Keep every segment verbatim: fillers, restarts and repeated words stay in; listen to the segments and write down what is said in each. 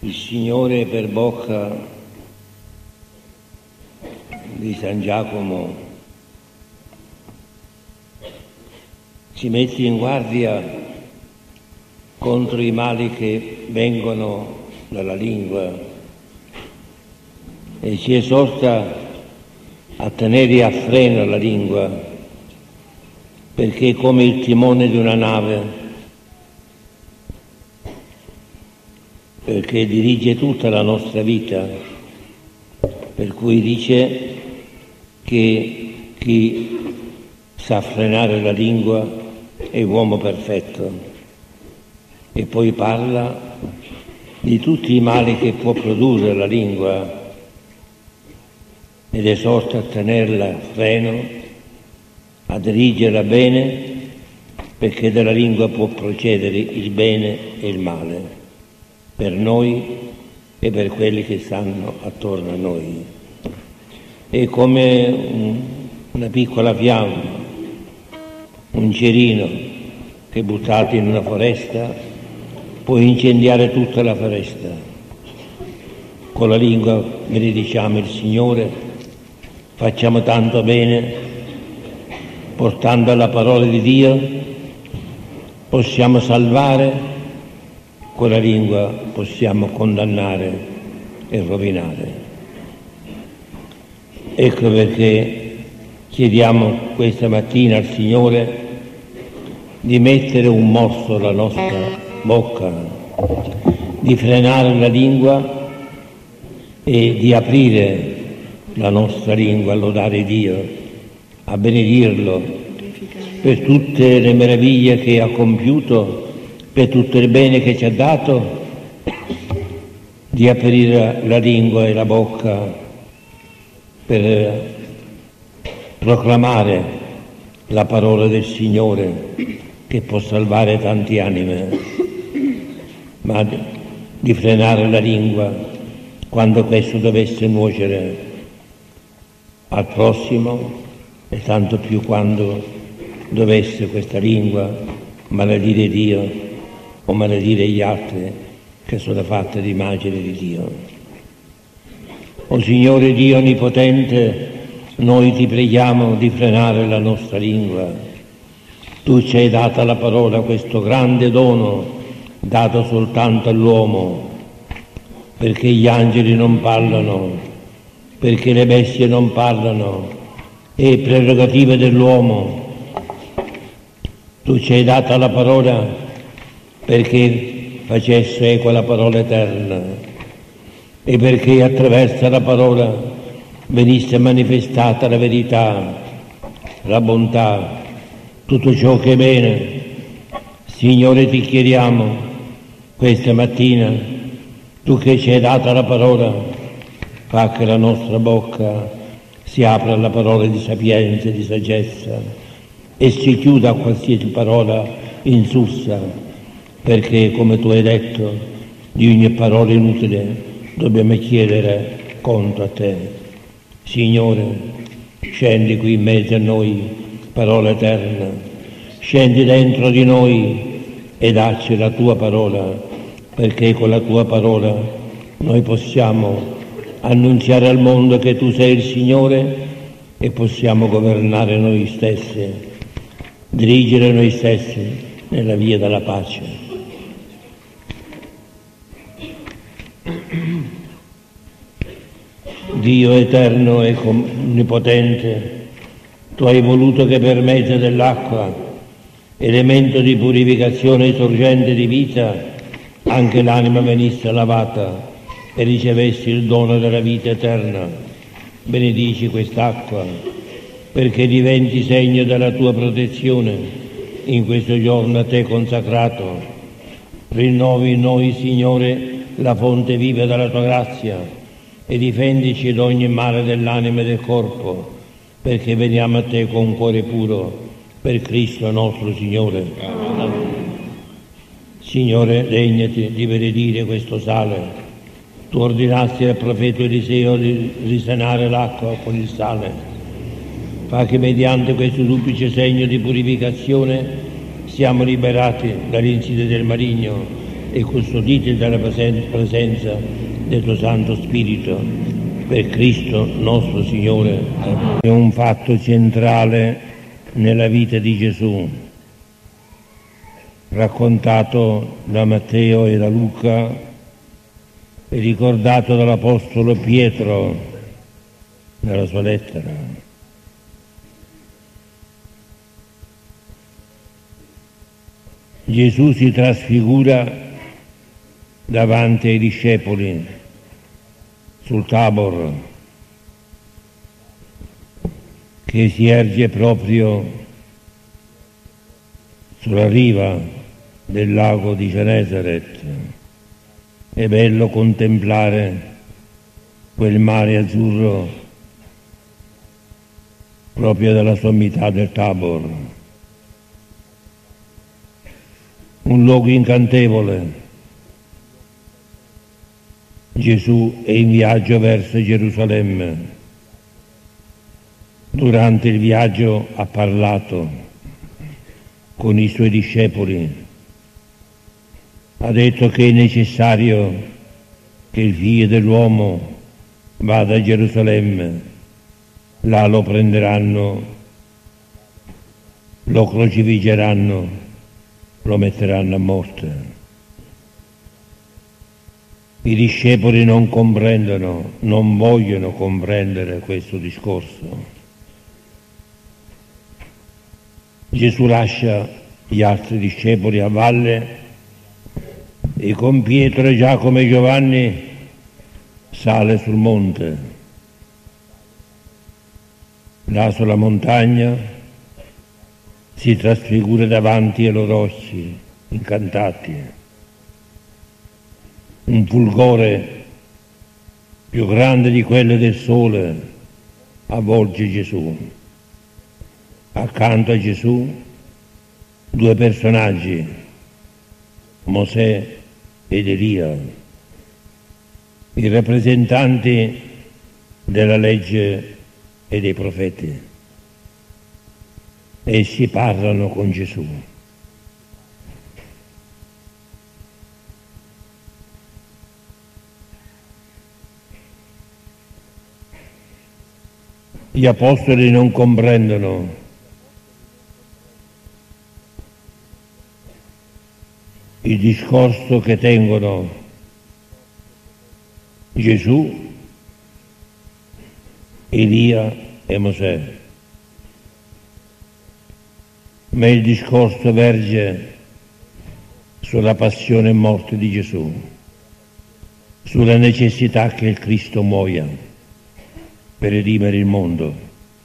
Il Signore per bocca di San Giacomo ci mette in guardia contro i mali che vengono dalla lingua e ci esorta a tenere a freno la lingua, perché è come il timone di una nave, perché dirige tutta la nostra vita, per cui dice che chi sa frenare la lingua è uomo perfetto, e poi parla di tutti i mali che può produrre la lingua ed esorta a tenerla a freno, a dirigerla bene, perché dalla lingua può procedere il bene e il male per noi e per quelli che stanno attorno a noi. È come un, una piccola fiamma, un cerino che buttato in una foresta può incendiare tutta la foresta. Con la lingua benediciamo il Signore, facciamo tanto bene, portando la parola di Dio possiamo salvare, con la lingua possiamo condannare e rovinare. Ecco perché chiediamo questa mattina al Signore di mettere un morso alla nostra bocca, di frenare la lingua e di aprire la nostra lingua a lodare Dio, a benedirlo per tutte le meraviglie che ha compiuto, per tutto il bene che ci ha dato, di aprire la lingua e la bocca per proclamare la parola del Signore che può salvare tante anime, ma di frenare la lingua quando questo dovesse nuocere al prossimo, e tanto più quando dovesse questa lingua maledire Dio o maledire gli altri che sono fatte di immagine di Dio. O Signore Dio Onnipotente, noi ti preghiamo di frenare la nostra lingua. Tu ci hai data la parola, questo grande dono dato soltanto all'uomo, perché gli angeli non parlano, perché le bestie non parlano, è prerogativa dell'uomo. Tu ci hai data la parola perché facesse eco alla parola eterna e perché attraverso la parola venisse manifestata la verità, la bontà, tutto ciò che è bene. Signore, ti chiediamo questa mattina, tu che ci hai data la parola, fa che la nostra bocca si apra alla parola di sapienza e di saggezza e si chiuda a qualsiasi parola insulsa, perché, come tu hai detto, di ogni parola inutile dobbiamo chiedere conto a te. Signore, scendi qui in mezzo a noi, parola eterna, scendi dentro di noi e dacci la tua parola, perché con la tua parola noi possiamo annunziare al mondo che tu sei il Signore e possiamo governare noi stessi, dirigere noi stessi nella via della pace. Dio eterno e onnipotente, tu hai voluto che per mezzo dell'acqua, elemento di purificazione e sorgente di vita, anche l'anima venisse lavata e ricevessi il dono della vita eterna. Benedici quest'acqua perché diventi segno della tua protezione in questo giorno a te consacrato. Rinnovi in noi, Signore, la fonte viva della tua grazia e difendici da ogni male dell'anima e del corpo, perché veniamo a te con cuore puro, per Cristo nostro Signore. Amen. Signore, degnati di benedire questo sale. Tu ordinasti al profeta Eliseo di risanare l'acqua con il sale. Fa che mediante questo duplice segno di purificazione siamo liberati dall'insidia del maligno e custoditi dalla presenza del tuo Santo Spirito, per Cristo nostro Signore. È un fatto centrale nella vita di Gesù, raccontato da Matteo e da Luca e ricordato dall'Apostolo Pietro nella sua lettera. Gesù si trasfigura davanti ai discepoli sul Tabor, che si erge proprio sulla riva del lago di Genesaret. È bello contemplare quel mare azzurro proprio dalla sommità del Tabor. Un luogo incantevole. Gesù è in viaggio verso Gerusalemme. Durante il viaggio ha parlato con i suoi discepoli. Ha detto che è necessario che il Figlio dell'uomo vada a Gerusalemme. Là lo prenderanno, lo crocifiggeranno, lo metteranno a morte. I discepoli non comprendono, non vogliono comprendere questo discorso. Gesù lascia gli altri discepoli a valle e con Pietro, Giacomo e Giovanni sale sul monte. Là sulla montagna si trasfigura davanti ai loro occhi incantati. Un fulgore più grande di quello del sole avvolge Gesù. Accanto a Gesù due personaggi, Mosè ed Elia, i rappresentanti della legge e dei profeti. Essi parlano con Gesù. Gli apostoli non comprendono il discorso che tengono Gesù, Elia e Mosè. Ma il discorso verge sulla passione e morte di Gesù, sulla necessità che il Cristo muoia per redimere il mondo.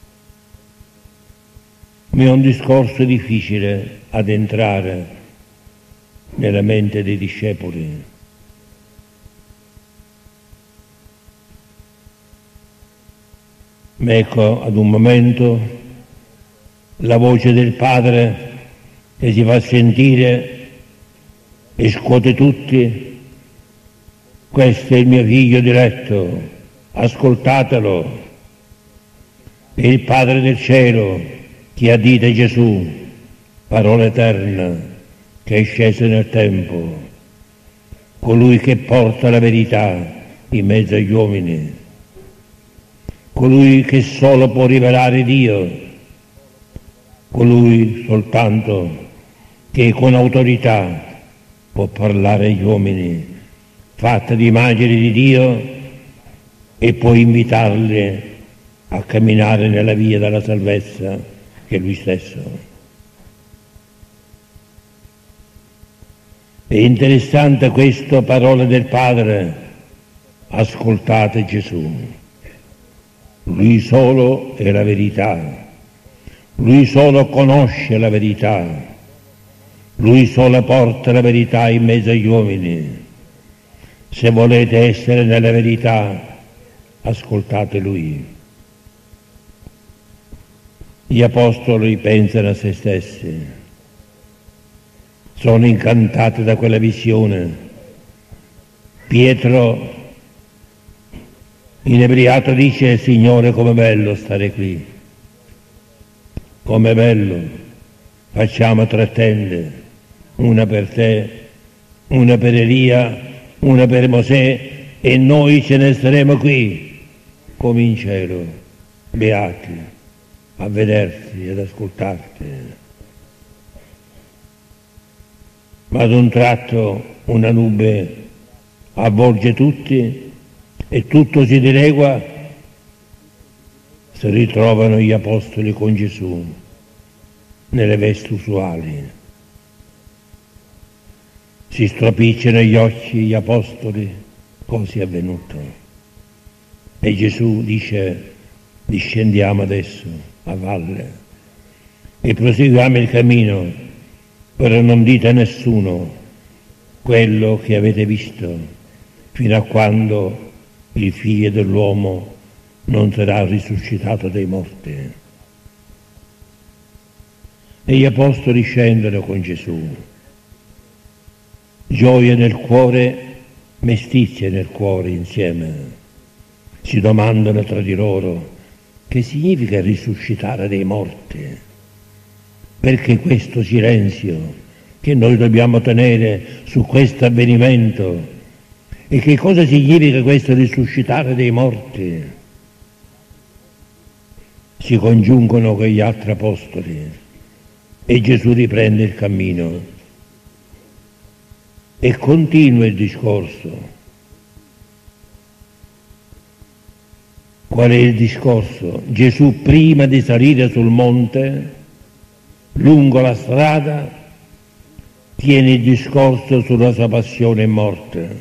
Ma è un discorso difficile ad entrare nella mente dei discepoli. Ma ecco, ad un momento la voce del Padre che si fa sentire e scuote tutti: questo è il mio figlio diletto, ascoltatelo. È il Padre del cielo che addita Gesù, parola eterna che è scesa nel tempo, colui che porta la verità in mezzo agli uomini, colui che solo può rivelare Dio, colui soltanto che con autorità può parlare agli uomini, fatta di immagine di Dio, e può invitarli a camminare nella via della salvezza che è Lui stesso. È interessante questa parola del Padre: ascoltate Gesù. Lui solo è la verità. Lui solo conosce la verità, Lui solo porta la verità in mezzo agli uomini. Se volete essere nella verità, ascoltate Lui. Gli apostoli pensano a se stessi, sono incantati da quella visione. Pietro, inebriato, dice: Signore, com'è bello stare qui. Com'è bello, facciamo tre tende, una per te una per Elia, una per Mosè, e noi ce ne staremo qui, come in cielo, beati, a vederti ed ascoltarti. Ma ad un tratto una nube avvolge tutti e tutto si dilegua, si ritrovano gli apostoli con Gesù nelle vesti usuali. Si stropicciano gli occhi gli apostoli, cosa è avvenuto? E Gesù dice: discendiamo adesso a valle e proseguiamo il cammino, però non dite a nessuno quello che avete visto, fino a quando il Figlio dell'uomo non sarà risuscitato dai morti. E gli apostoli scendono con Gesù. Gioia nel cuore, mestizia nel cuore insieme. Si domandano tra di loro: che significa risuscitare dei morti? Perché questo silenzio che noi dobbiamo tenere su questo avvenimento? E che cosa significa questo risuscitare dei morti? Si congiungono con gli altri apostoli e Gesù riprende il cammino e continua il discorso. Qual è il discorso? Gesù, prima di salire sul monte, lungo la strada, tiene il discorso sulla sua passione e morte.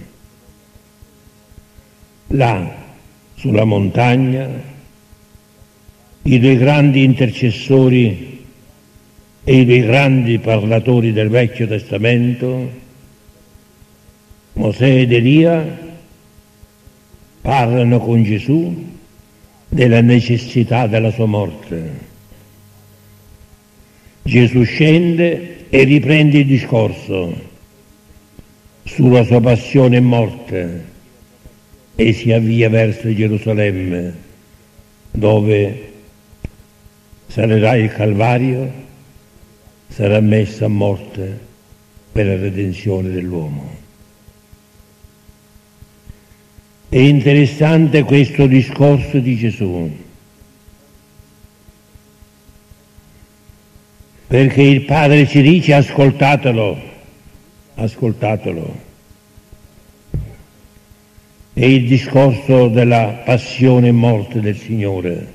Là, sulla montagna, i due grandi intercessori e i due grandi parlatori del Vecchio Testamento, Mosè ed Elia, parlano con Gesù della necessità della sua morte. Gesù scende e riprende il discorso sulla sua passione e morte e si avvia verso Gerusalemme, dove salirà il Calvario, sarà messo a morte per la redenzione dell'uomo. È interessante questo discorso di Gesù, perché il Padre ci dice: ascoltatelo, ascoltatelo. È il discorso della passione e morte del Signore,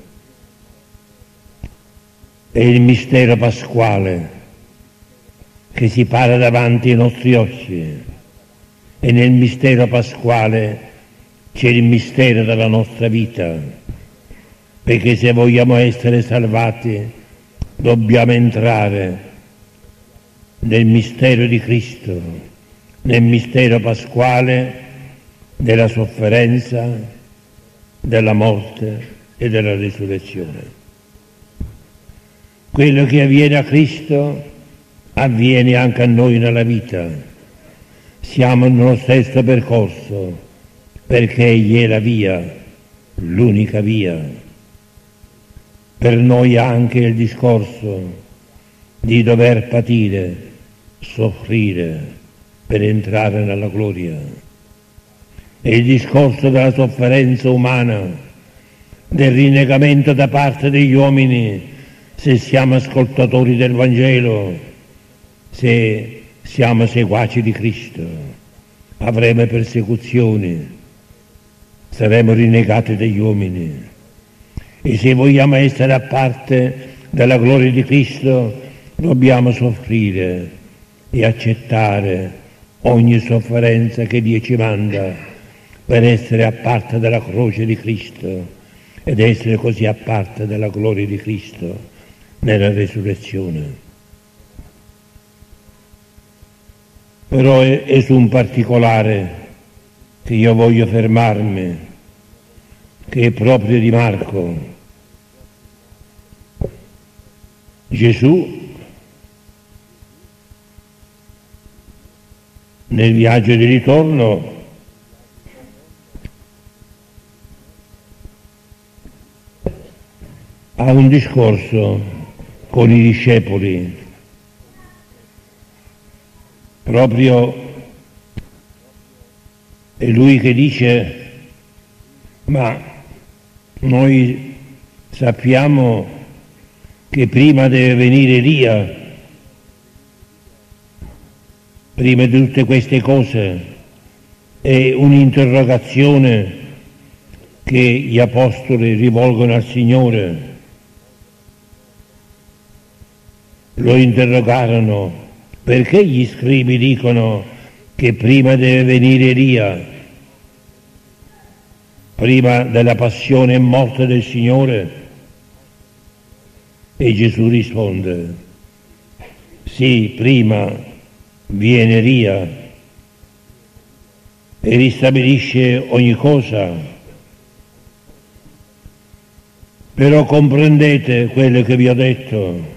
è il mistero pasquale che si para davanti ai nostri occhi, e nel mistero pasquale c'è il mistero della nostra vita, perché se vogliamo essere salvati dobbiamo entrare nel mistero di Cristo, nel mistero pasquale della sofferenza, della morte e della risurrezione. Quello che avviene a Cristo avviene anche a noi nella vita. Siamo nello stesso percorso, perché Egli è la via, l'unica via. Per noi anche il discorso di dover patire, soffrire per entrare nella gloria. È il discorso della sofferenza umana, del rinnegamento da parte degli uomini, se siamo ascoltatori del Vangelo, se siamo seguaci di Cristo. Avremo persecuzioni, saremo rinnegati dagli uomini, e se vogliamo essere a parte della gloria di Cristo dobbiamo soffrire e accettare ogni sofferenza che Dio ci manda per essere a parte della croce di Cristo ed essere così a parte della gloria di Cristo nella resurrezione. Però è, è su un particolare che io voglio fermarmi, che è proprio di Marco. Gesù, nel viaggio di ritorno, ha un discorso con i discepoli proprio È lui che dice: ma noi sappiamo che prima deve venire Elia, prima di tutte queste cose. È un'interrogazione che gli apostoli rivolgono al Signore. Lo interrogarono: perché gli scribi dicono che prima deve venire Elia, prima della passione e morte del Signore? E Gesù risponde: sì, prima viene Elia e ristabilisce ogni cosa, però comprendete quello che vi ho detto.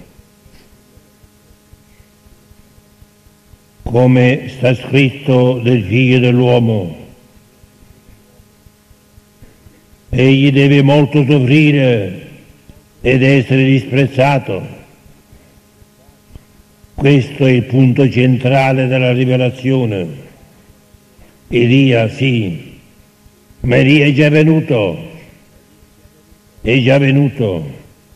Come sta scritto del Figlio dell'uomo, egli deve molto soffrire ed essere disprezzato. Questo è il punto centrale della rivelazione. Elia sì, ma Elia è già venuto, è già venuto,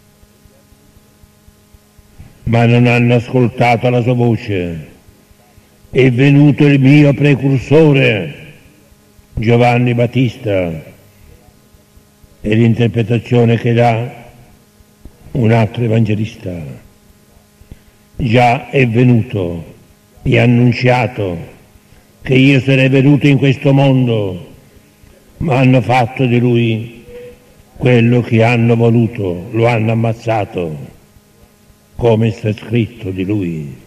ma non hanno ascoltato la sua voce. È venuto il mio precursore, Giovanni Battista, è l'interpretazione che dà un altro evangelista. Già è venuto e ha annunciato che io sarei venuto in questo mondo, ma hanno fatto di lui quello che hanno voluto, lo hanno ammazzato, come sta scritto di lui.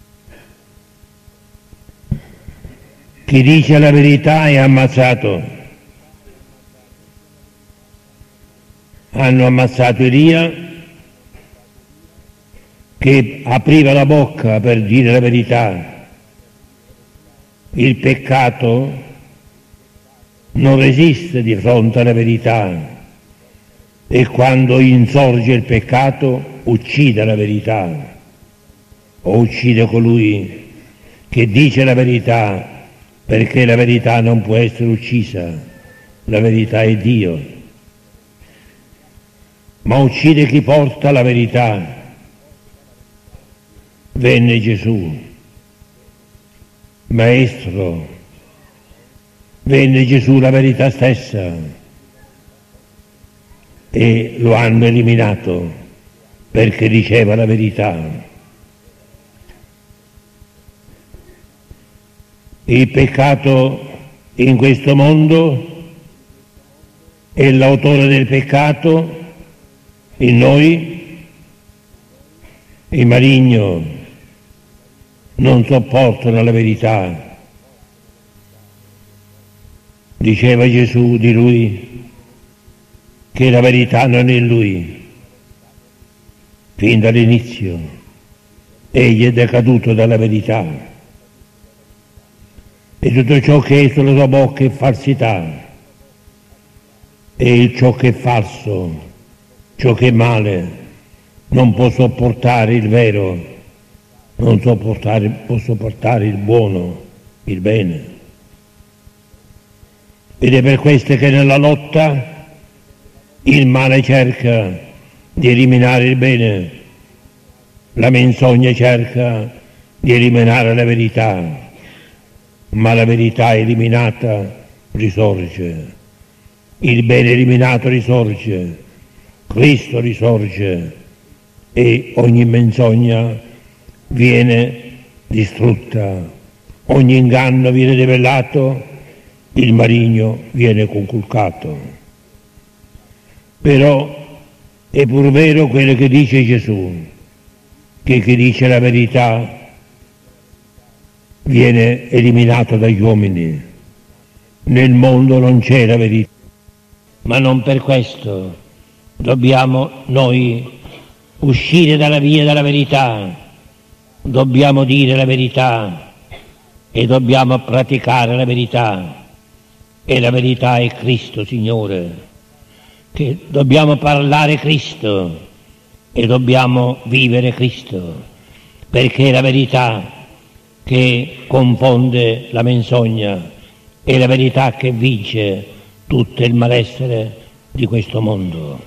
Chi dice la verità è ammazzato. Hanno ammazzato Elia, che apriva la bocca per dire la verità. Il peccato non resiste di fronte alla verità e quando insorge il peccato uccide la verità o uccide colui che dice la verità, perché la verità non può essere uccisa, la verità è Dio, ma uccide chi porta la verità. Venne Gesù, Maestro, venne Gesù la verità stessa e lo hanno eliminato perché diceva la verità. Il peccato in questo mondo è l'autore del peccato in noi, il maligno non sopportano la verità. Diceva Gesù di lui che la verità non è in lui. Fin dall'inizio egli è decaduto dalla verità. E tutto ciò che è sulla sua bocca è falsità, e ciò che è falso, ciò che è male, non può sopportare il vero, non sopportare, può sopportare il buono, il bene. Ed è per questo che nella lotta il male cerca di eliminare il bene, la menzogna cerca di eliminare la verità, ma la verità eliminata risorge, il bene eliminato risorge, Cristo risorge e ogni menzogna viene distrutta, ogni inganno viene rivellato, il maligno viene conculcato. Però è pur vero quello che dice Gesù, che chi dice la verità viene eliminato dagli uomini. Nel mondo non c'è la verità, ma non per questo dobbiamo noi uscire dalla via della verità, dobbiamo dire la verità e dobbiamo praticare la verità, e la verità è Cristo, Signore, che dobbiamo parlare Cristo e dobbiamo vivere Cristo, perché è la verità che confonde la menzogna, è la verità che vince tutto il malessere di questo mondo.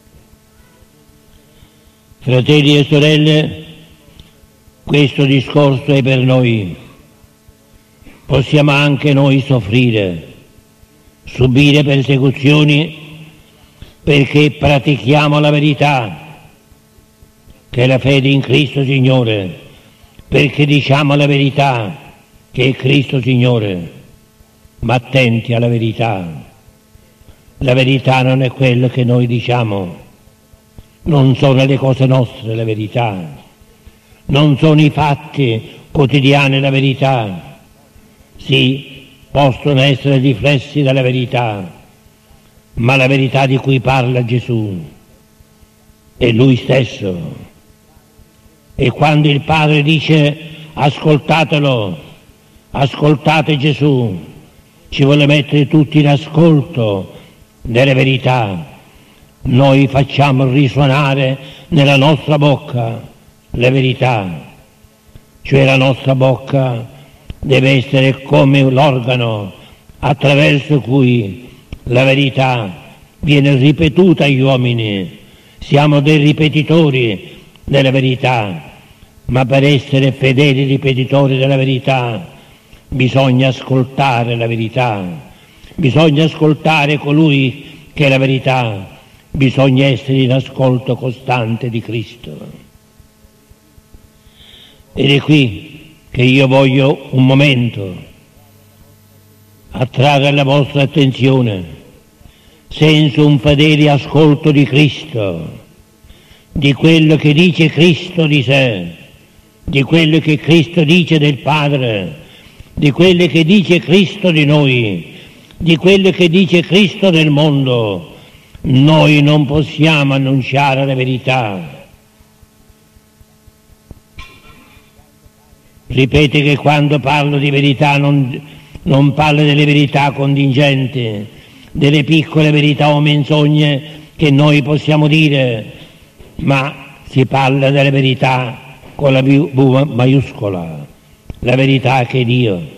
Fratelli e sorelle, questo discorso è per noi. Possiamo anche noi soffrire, subire persecuzioni perché pratichiamo la verità, che è la fede in Cristo Signore, perché diciamo la verità, che è Cristo Signore, ma attenti alla verità. La verità non è quello che noi diciamo, non sono le cose nostre la verità, non sono i fatti quotidiani la verità. Sì, possono essere riflessi dalla verità, ma la verità di cui parla Gesù è Lui stesso. E quando il Padre dice ascoltatelo, ascoltate Gesù, ci vuole mettere tutti in ascolto delle verità. Noi facciamo risuonare nella nostra bocca le verità, cioè la nostra bocca deve essere come l'organo attraverso cui la verità viene ripetuta agli uomini. Siamo dei ripetitori della verità, ma per essere fedeli ripetitori della verità bisogna ascoltare la verità, bisogna ascoltare colui che è la verità, bisogna essere in ascolto costante di Cristo. Ed è qui che io voglio un momento attrarre la vostra attenzione senza un fedele ascolto di Cristo, di quello che dice Cristo di sé, di quello che Cristo dice del Padre, di quello che dice Cristo di noi, di quello che dice Cristo del mondo. Noi non possiamo annunciare la verità. Ripete che quando parlo di verità non, non parlo delle verità contingenti, delle piccole verità o menzogne che noi possiamo dire, ma si parla della verità con la V maiuscola, la verità che è Dio.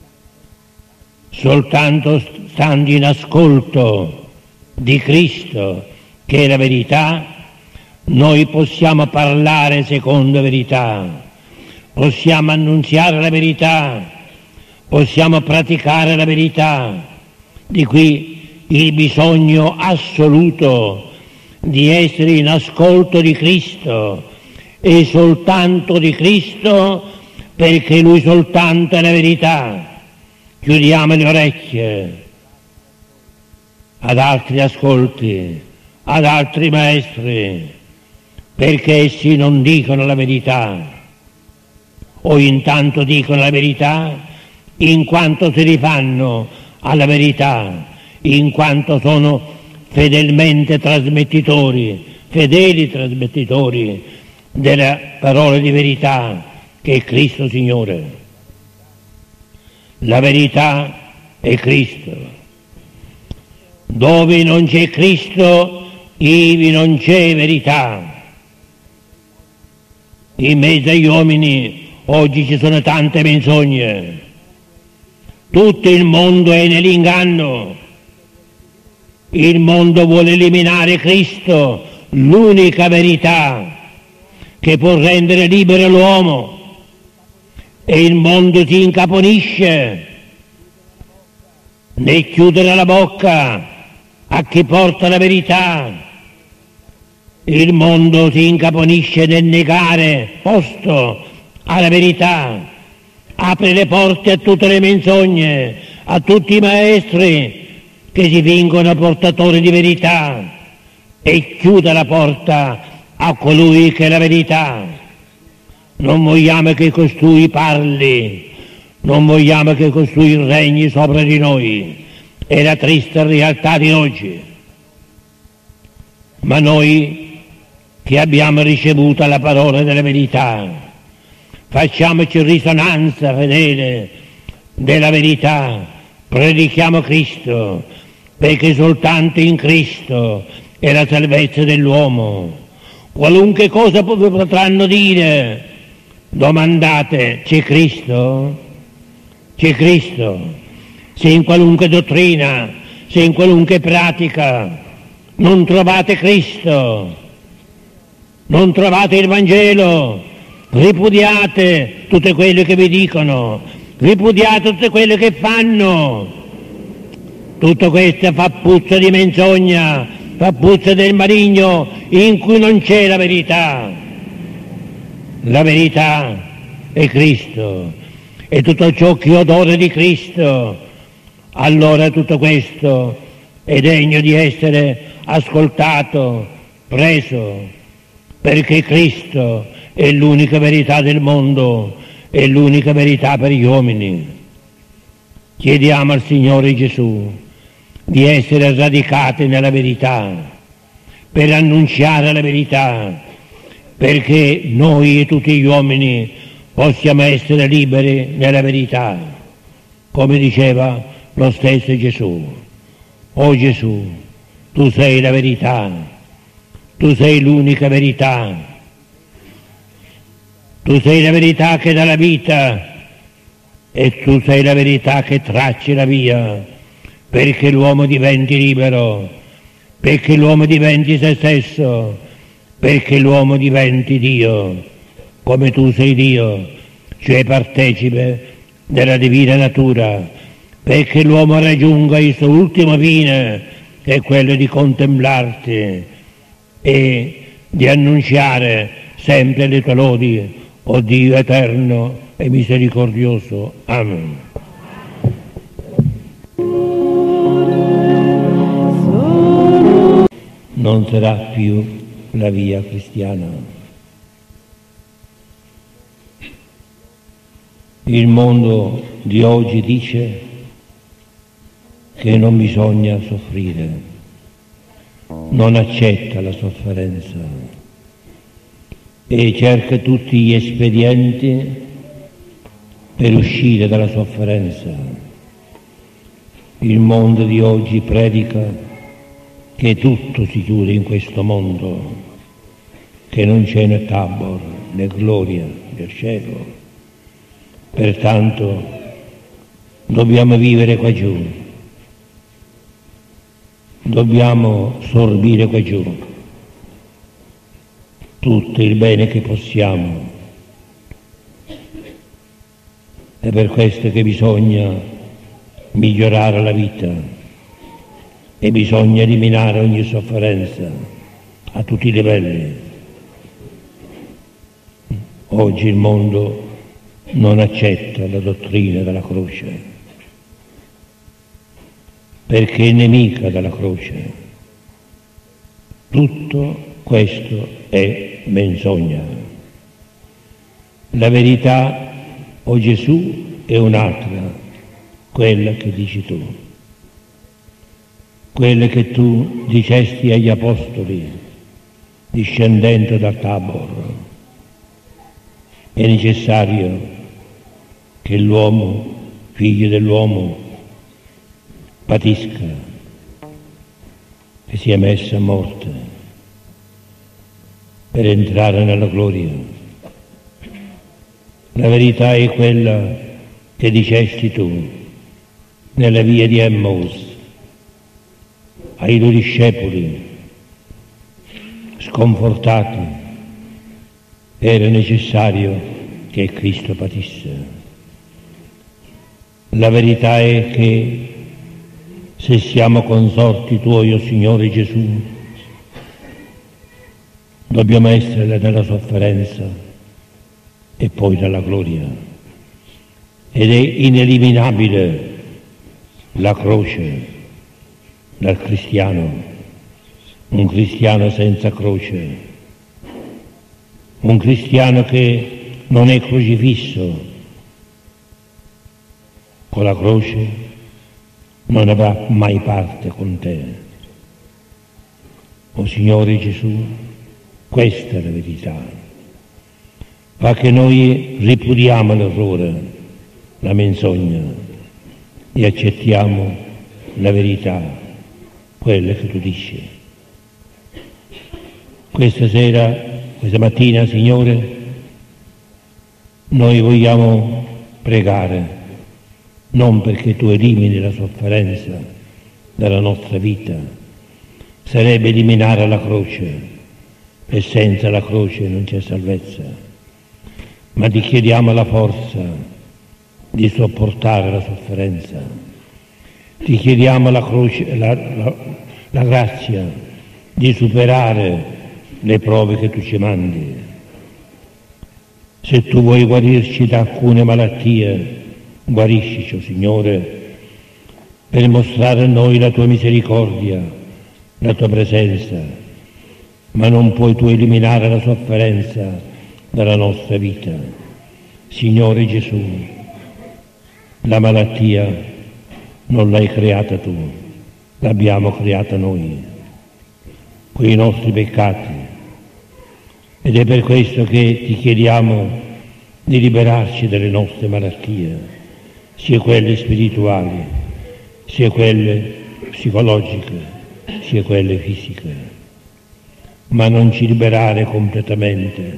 Soltanto stando in ascolto di Cristo, che è la verità, noi possiamo parlare secondo verità, possiamo annunziare la verità, possiamo praticare la verità. Di qui il bisogno assoluto di essere in ascolto di Cristo e soltanto di Cristo, perché Lui soltanto è la verità. Chiudiamo le orecchie ad altri ascolti, ad altri maestri, perché essi non dicono la verità, o intanto dicono la verità in quanto si rifanno alla verità, in quanto sono fedelmente trasmettitori, fedeli trasmettitori della parola di verità che è Cristo Signore. La verità è Cristo. Dove non c'è Cristo, ivi non c'è verità. In mezzo agli uomini oggi ci sono tante menzogne. Tutto il mondo è nell'inganno. Il mondo vuole eliminare Cristo, l'unica verità che può rendere libero l'uomo. E il mondo si incaponisce nel chiudere la bocca a chi porta la verità. Il mondo si incaponisce nel negare posto alla verità, apre le porte a tutte le menzogne, a tutti i maestri che si fingono portatori di verità, e chiude la porta a colui che è la verità. Non vogliamo che costui parli, non vogliamo che costui regni sopra di noi. È la triste realtà di oggi. Ma noi che abbiamo ricevuto la parola della verità, facciamoci risonanza fedele della verità, predichiamo Cristo, perché soltanto in Cristo è la salvezza dell'uomo. Qualunque cosa potranno dire, domandate: c'è Cristo? C'è Cristo? se in qualunque dottrina, se in qualunque pratica non trovate Cristo, non trovate il Vangelo, ripudiate tutte quelle che vi dicono, ripudiate tutte quelle che fanno. Tutto questo fa puzza di menzogna, fa puzza del maligno in cui non c'è la verità. La verità è Cristo, e tutto ciò che odora di Cristo, allora tutto questo è degno di essere ascoltato, preso, perché Cristo è l'unica verità del mondo, è l'unica verità per gli uomini. Chiediamo al Signore Gesù di essere radicati nella verità, per annunziare la verità, perché noi e tutti gli uomini possiamo essere liberi nella verità, come diceva lo stesso Gesù. O Gesù, tu sei la verità, tu sei l'unica verità, tu sei la verità che dà la vita e tu sei la verità che tracci la via perché l'uomo diventi libero, perché l'uomo diventi se stesso, perché l'uomo diventi Dio, come tu sei Dio, cioè partecipe della divina natura, perché l'uomo raggiunga il suo ultimo fine, che è quello di contemplarti e di annunciare sempre le tue lodi, o Dio eterno e misericordioso. Amen. Non sarà più la via cristiana. Il mondo di oggi dice che non bisogna soffrire, non accetta la sofferenza e cerca tutti gli espedienti per uscire dalla sofferenza. Il mondo di oggi predica che tutto si chiude in questo mondo, che non c'è né Tabor né gloria del cielo. Pertanto dobbiamo vivere qua giù, dobbiamo sorbire qua giù tutto il bene che possiamo. È per questo che bisogna migliorare la vita e bisogna eliminare ogni sofferenza a tutti i livelli. Oggi il mondo non accetta la dottrina della croce, perché è nemica della croce. Tutto questo è menzogna. La verità, o Gesù, è un'altra, quella che dici tu, quella che tu dicesti agli apostoli discendendo da Tabor. È necessario che l'uomo, figlio dell'uomo, patisca, che sia messo a morte per entrare nella gloria. La verità è quella che dicesti tu nella via di Emmaus ai tuoi discepoli sconfortati. Era necessario che Cristo patisse. La verità è che se siamo consorti tuoi, o Signore Gesù, dobbiamo essere nella sofferenza e poi nella gloria. Ed è ineliminabile la croce dal cristiano, un cristiano senza croce, un cristiano che non è crocifisso con la croce non avrà mai parte con te. O Signore Gesù, questa è la verità. Fa che noi ripudiamo l'errore, la menzogna e accettiamo la verità, quella che tu dici. Questa sera, questa mattina, Signore, noi vogliamo pregare non perché tu elimini la sofferenza dalla nostra vita, sarebbe eliminare la croce, e senza la croce non c'è salvezza, ma ti chiediamo la forza di sopportare la sofferenza, ti chiediamo la, croce, la, la, la grazia di superare le prove che tu ci mandi. Se tu vuoi guarirci da alcune malattie, guariscici, oh Signore, per mostrare a noi la tua misericordia, la tua presenza, ma non puoi tu eliminare la sofferenza dalla nostra vita. Signore Gesù, la malattia non l'hai creata tu, l'abbiamo creata noi, con i nostri peccati, ed è per questo che ti chiediamo di liberarci dalle nostre malattie, sia quelle spirituali, sia quelle psicologiche, sia quelle fisiche, ma non ci liberare completamente,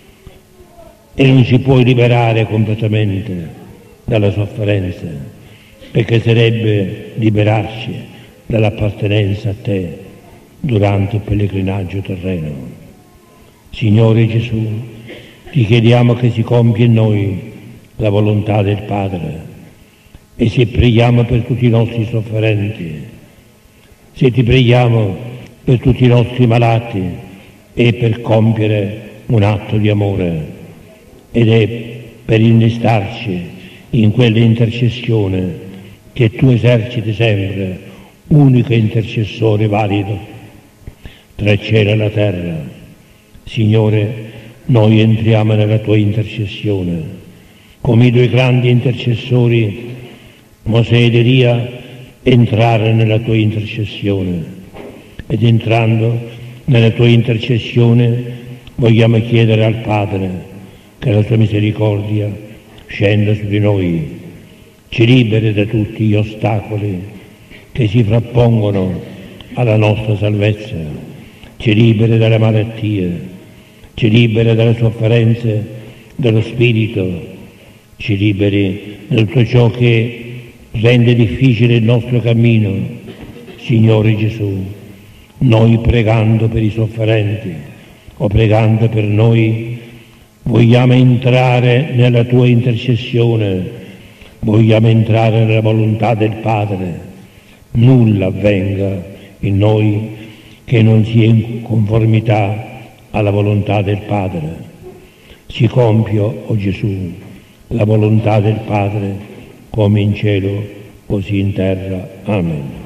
e non ci puoi liberare completamente dalla sofferenza, perché sarebbe liberarci dall'appartenenza a te durante il pellegrinaggio terreno. Signore Gesù, ti chiediamo che si compia in noi la volontà del Padre, e se preghiamo per tutti i nostri sofferenti, se ti preghiamo per tutti i nostri malati, è per compiere un atto di amore, ed è per innestarci in quella intercessione che tu eserciti sempre, unico intercessore valido tra il cielo e la terra. Signore, noi entriamo nella tua intercessione, come i due grandi intercessori Mosè ed Elia entrare nella tua intercessione, ed entrando nella tua intercessione vogliamo chiedere al Padre che la sua misericordia scenda su di noi, ci liberi da tutti gli ostacoli che si frappongono alla nostra salvezza, ci liberi dalle malattie, ci liberi dalle sofferenze dello spirito, ci liberi da tutto ciò che rende difficile il nostro cammino. Signore Gesù, noi pregando per i sofferenti o pregando per noi, vogliamo entrare nella tua intercessione, vogliamo entrare nella volontà del Padre. Nulla avvenga in noi che non sia in conformità alla volontà del Padre. Si compia, o oh Gesù, la volontà del Padre, come in cielo, così in terra. Amen.